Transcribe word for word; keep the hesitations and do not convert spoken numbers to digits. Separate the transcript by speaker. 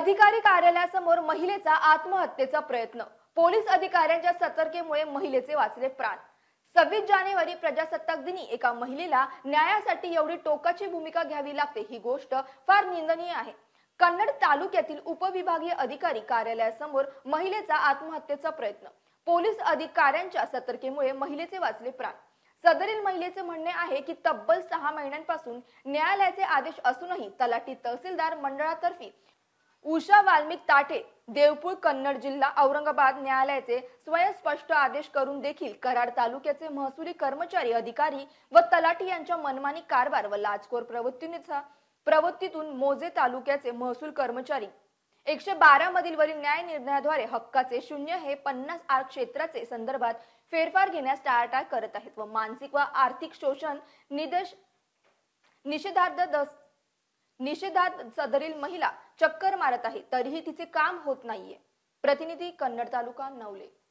Speaker 1: अधिकारी कार्यालयासमोर महिलेचा आत्महत्येचा प्रयत्न. पोलीस अधिकाऱ्यांच्या सतर्कतेमुळे महिलेचे वाचले प्राण. सव्वीस जानेवारी प्रजासत्ताक दिनी एका महिलेला न्यायासाठी एवढी टोकाची भूमिका घ्यावी लागते ही गोष्ट फार निंदनीय आहे. कन्नड तालुक्यातील उपविभागीय अधिकारी कार्यालयासमोर महिलेचा आत्महत्येचा प्रयत्न. पोलीस अधिकाऱ्यांच्या सतर्कतेमुळे महिलेचे वाचले प्राण. सदरील महिलेचे म्हणणे आहे की तब्बल सहा महिन्यांपासून न्यायालयाचे आदेश असूनही तलाठी तहसीलदार मंडळातर्फे उषा वाल्मिक ताठे देवपूर कन्नड जिल्हा औरंगाबाद न्यायालयाचे स्वयंस्पष्ट आदेश करून देखील कराड तालुक्याचे महसुली कर्मचारी अधिकारी व तलाठी यांच्या मनमानी कारभार व लाचखोर प्रवृत्तीचा प्रवृत्तीतून मोजे तालुक्याचे महसूल कर्मचारी एकशे बारा मधील वरील न्याय निर्णयाद्वारे हक्काचे शून्य हे पन्नास आर क्षेत्राचे संदर्भात फेरफार घेण्यास टाळाटाळ करत आहेत व मानसिक व आर्थिक शोषण निदेश निषेधार्थ निषेधात सदरील महिला चक्कर मारत आहे तरीही तिचे काम होत नाहीये. प्रतिनिधी कन्नड तालुका नवले.